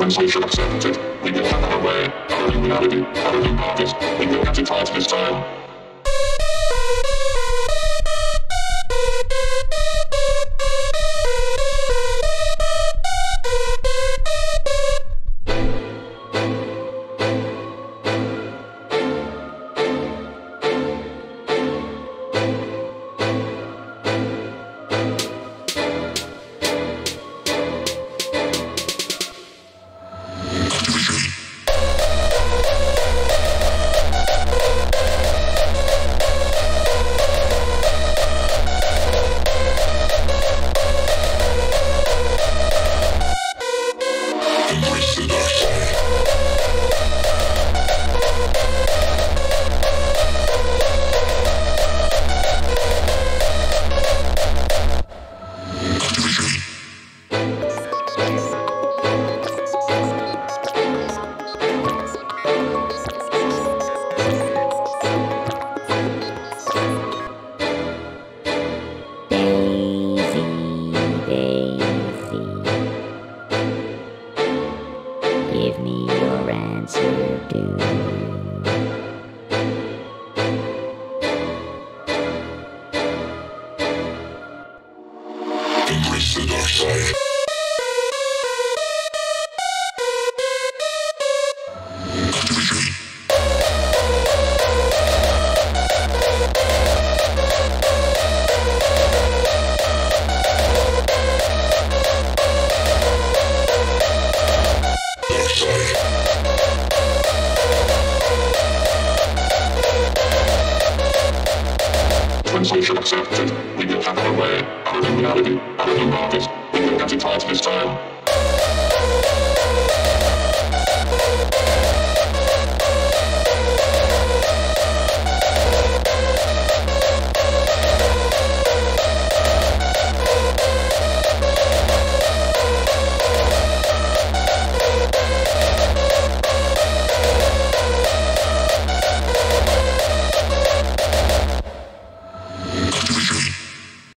Translation accepted. We will have our way, our new reality, our new market. We will get it right this time. Give me your answer, dude. Embrace the dark side. Translation accepted. We will have our way, our new reality, our new market. We will get it right this time.